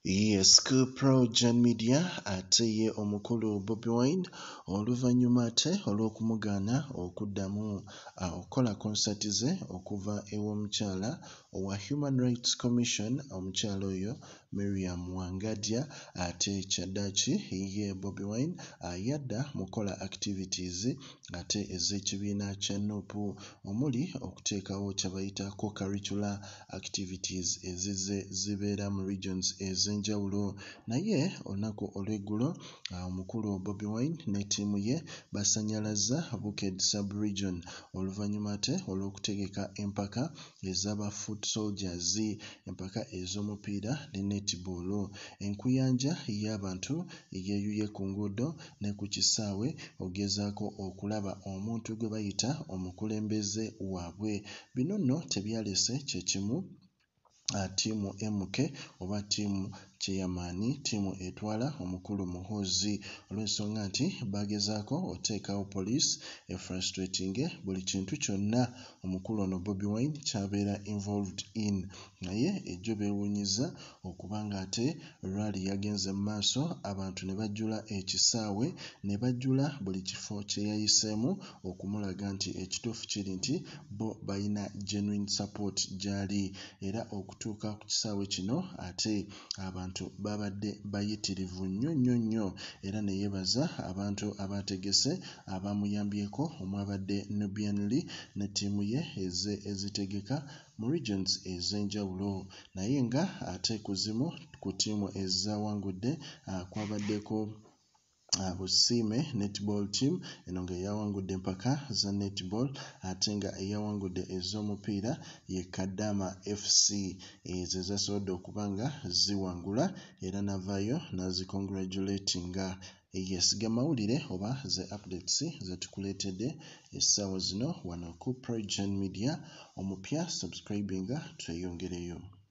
Yes, PROJOURN media ate ye omukulu Bobi Wine oluvannyuma ate olw'okumugana okuddamu okukola konsati ze okuva ew'omukyala owa Human Rights Commission omukyala oyo Miriam Wangadya ate kyaddaaki ye Bobi Wine yadda mu kola activities ate ez'ekibiina kya NUP omuli okuteekawo kye bayita co-curricular activities ezizze zibeera mu regions ez'enjawulo. Naye olunaku olw'eggulo omukulu Bobi Wine ne ttiimu ye basanyalaza Bukedi Sub-region oluvannyuma ate olw'okutegeka empaka ez'aba footsoldiers, empaka ez'omupiira ne netball. Enkuyanja y'abantu yeeyuye ku nguudo ne ku kisaawe ogezaako okulaba omuntu gwe bayita omukulembeze waabwe. Bino nno tebyalese kye kimu ttiimu MK oba ttiimu kyeyamaani ttiimu etwala omukulu Muhoozi olw'ensonga nti bagezaako oteekawo police efrustrating buli kintu kyonna omukulu ono Bobi Wine ky'abeera involved in. Naye ejjo beewuunyiza okuba nga ate rally yagenze mu maaso abantu ne bajjula ekisaawe ne bajjula buli kifo kye yayiseemu okumulaga nti ekituufu kiri nti bo balina genuine support gy'ali, era okutuuka ku kisaawe kino ate abantu babadde bayitirivu nnyo era ne yeebaza abantu abategese abamuyambyeko omwabadde Nubian ne ttiimu ye ezitegeka mu regions ez'enjawulo. Naye nga ate kuzimu ku ttiimu ezawangudde kwabaddeko Busime Netball Team eno nga eyawangudde empaka za netball ate nga eyawangudde ez'omupiira ye Kadama FC ezo zasobodde okuba nga ziwangula era navaayo nazicongratulatinga. Yes, gamawulire oba ze updates ze tukuleetedde essaawa zino wano ku PROJOURN media. Omupya subscribinga tweyongereyo.